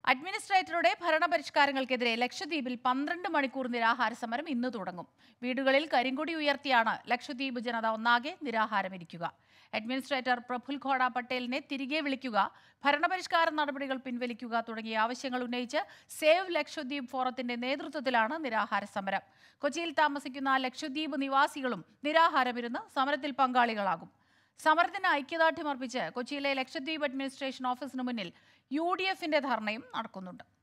അഡ്മിനിസ്ട്രേറ്ററുടെ ഭരണപരിഷ്കാരങ്ങൾക്കെതിരെ ലക്ഷദ്വീപിൽ 12 മണിക്കൂർ നിരാഹാര സമരം ഇന്ന് തുടങ്ങും. വീടുകളിൽ കരിങ്കൊടി ഉയർത്തിയാണ് ലക്ഷദ്വീപ് ജനത ഒന്നാകെ നിരാഹാരമിരിക്കുക. അഡ്മിനിസ്ട്രേറ്റർ പ്രഫുൽ ഖോഡ പട്ടേലിനെ തിരികെ വിളിക്കുക, ഭരണപരിഷ്കാര നടപടികൾ പിൻവലിക്കുക തുടങ്ങിയ ആവശ്യങ്ങൾ ഉന്നയിച്ച് സേവ് ലക്ഷദ്വീപ് ഫോറത്തിന്റെ നേതൃത്വത്തിലാണ് നിരാഹാര സമരം. കൊച്ചിയിൽ താമസിക്കുന്ന ലക്ഷദ്വീപ് നിവാസികളും നിരാഹാരമിരുന്ന് സമരത്തിൽ പങ്കാളികളാകും. സമരത്തിന് ഐക്യദാർഢ്യമർപ്പിച്ച് കൊച്ചിയിലെ ലക്ഷദ്വീപ് അഡ്മിനിസ്ട്രേഷൻ ഓഫീസിന് മുന്നിൽ UDFന്റെ ധർണയും നടക്കുന്നുണ്ട്.